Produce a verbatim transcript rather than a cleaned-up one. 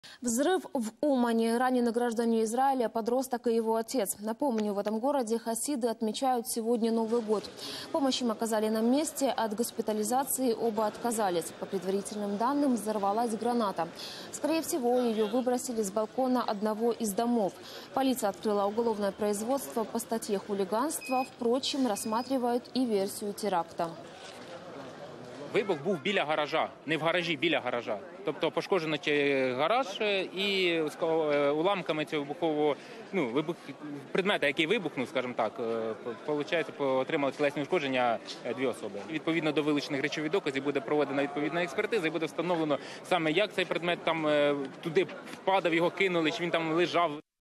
Взрыв в Умане. Ранены граждане Израиля, подросток и его отец. Напомню, в этом городе хасиды отмечают сегодня Новый год. Помощь им оказали на месте, от госпитализации оба отказались. По предварительным данным, взорвалась граната. Скорее всего, ее выбросили с балкона одного из домов. Полиция открыла уголовное производство по статье хулиганства. Впрочем, рассматривают и версию теракта. Вибух був біля гаража, не в гаражі, біля гаража. Тобто пошкоджено гараж і уламками цього вибухового, ну, вибух, предмета, який вибухнув, скажімо так, виходить, отримали тілесні ушкодження дві особи. Відповідно до вилучених речових доказів буде проведена відповідна експертиза і буде встановлено саме, як цей предмет там туди впадав, його кинули, чи він там лежав.